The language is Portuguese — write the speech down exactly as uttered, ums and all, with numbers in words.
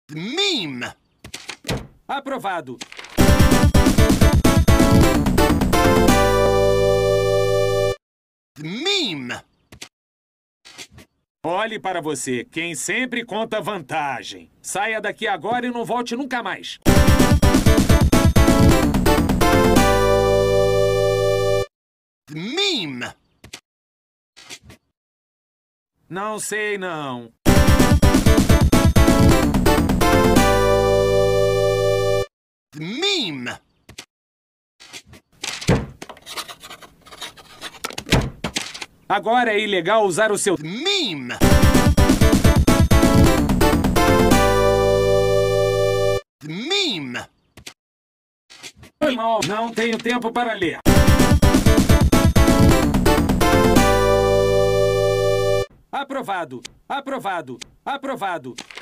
Meme. Aprovado. Meme. Olhe para você, quem sempre conta vantagem. Saia daqui agora e não volte nunca mais. Meme. Não sei, não. Meme. Agora é ilegal usar o seu... Meme. Meme. Não, não tenho tempo para ler. Aprovado. Aprovado. Aprovado.